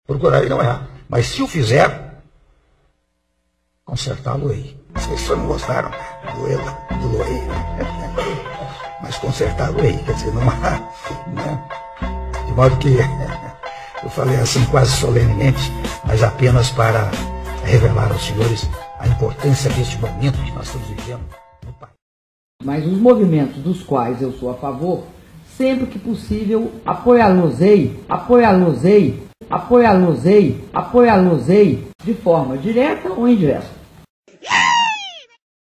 Procurarei não errar. Mas se o fizer, consertá-lo-ei. Vocês só não gostaram do Loei, mas consertá-lo-ei. Quer dizer, não há, né? De modo que eu falei assim quase solenemente, mas apenas para revelar aos senhores a importância deste momento que nós estamos vivendo no país. Mas os movimentos dos quais eu sou a favor, sempre que possível, apoiá-los-ei de forma direta ou indireta.